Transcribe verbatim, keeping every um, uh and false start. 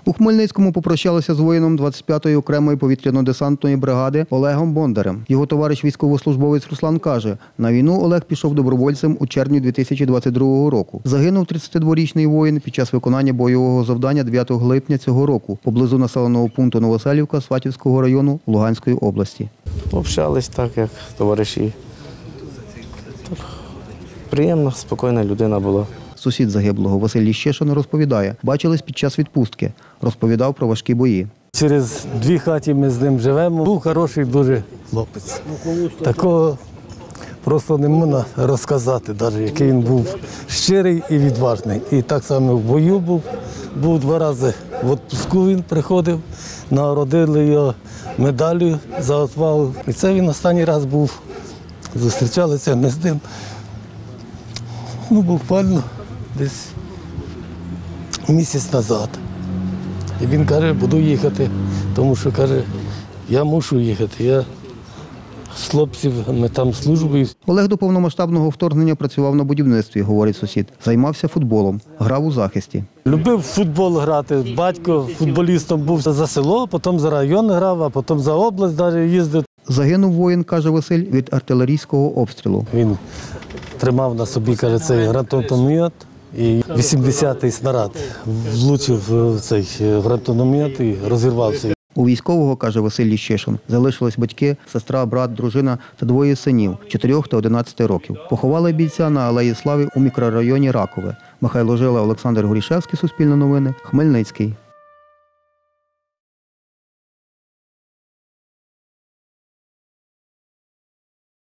У Хмельницькому попрощалися з воїном двадцять п'ятої окремої повітряно-десантної бригади Олегом Бондарем. Його товариш військовослужбовець Руслан каже, на війну Олег пішов добровольцем у червні дві тисячі двадцять другого року. Загинув тридцятидворічний воїн під час виконання бойового завдання дев'ятого липня цього року поблизу населеного пункту Новоселівка Сватівського району Луганської області. Общались так, як товариші. Так, приємна, спокійна людина була. Сусід загиблого Василь Ліщишин розповідає, бачились під час відпустки. Розповідав про важкі бої. Через дві хаті ми з ним живемо. Був хороший дуже хлопець. Такого просто не можна розказати, навіть, який він був щирий і відважний. І так само в бою був. Був два рази в відпустку він приходив, нагородили його медаллю за отвагу. І це він останній раз був. Зустрічалися ми з ним. Ну, буквально десь місяць назад. І він каже, буду їхати, тому що, каже, я мушу їхати, я з хлопцями там службою. Олег до повномасштабного вторгнення працював на будівництві, говорить сусід. Займався футболом, грав у захисті. Любив в футбол грати. Батько футболістом був за село, потім за район грав, а потім за область навіть їздив. Загинув воїн, каже Василь, від артилерійського обстрілу. Він тримав на собі, каже, цей гранатомет, і вісімдесятий снаряд влучив в цей гранатомет і розірвався. У військового, каже Василь Ліщишин, залишились батьки, сестра, брат, дружина та двоє синів – чотирьох та одинадцяти років. Поховали бійця на Алеї Слави у мікрорайоні Ракове. Михайло Жила, Олександр Горішевський, Суспільне новини, Хмельницький.